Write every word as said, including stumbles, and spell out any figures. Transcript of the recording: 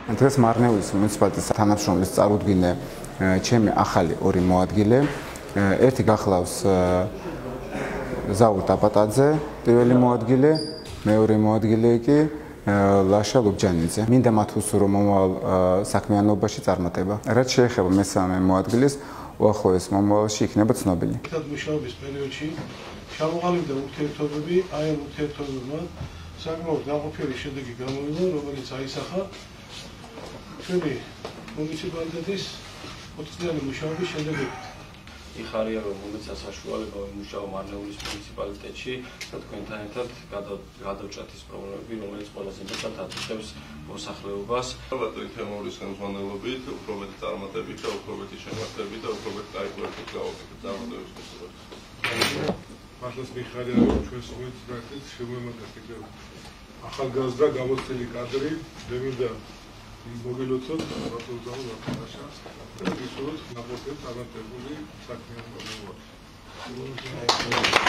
დღეს მარნეულის მუნიციპალიტეტის თანამშრომლის წარუდგინე ჩემი ახალი ორი მოადგილე. ერთი გახლავს ზაურ დაბატაძე, პირველი მოადგილე, მეორე მოადგილე კი ლაშა ლუბჯანიძე. მინდა მათ უსურო მომავალ საქმიანობაში წარმატება. რაც შეეხება მესამე მოადგილეს, უახლოეს მომავალში იქნება ცნობილი. მუშაობის პერიოდში ჩამოყალიბდა ურთიერთობები, აი ამ ურთიერთობებმა საკმაოდ გაყოფილი შედეგი გამოვიდა, რომელიც აისახა ჩვენი მუნიციპალიტეტის ოთხწლიანი მუშაობის შედეგებით. იხარია რომ მომეცა საშუალება ვიმუშაო მარნეულის მუნიციპალიტეტში და თქვენთან ერთად გადავჭრათ ის პრობლემები, რომელიც ყველაზე მეტად აწუხებს მოსახლეობას. ბატონი თემურის ხელმძღვანელობით, უფრო მეტი წარმატებით და უფრო მეტი შემართებით და უფრო მეტი კაიფურებით გავაკეთეთ წარმატებების შესაძლებლობას. მართლაც მიხარია რომ ჩვენს მუნიციპალიტეტს შემოემატა კიდევ ახალგაზრდა გამოცდილი კადრი, მე მინდა მოგილოცოთ ბატონ ზაურ დაბატაძეს და ვისურვოთ ნაყოფიერ წარმატებული საქმიანობა.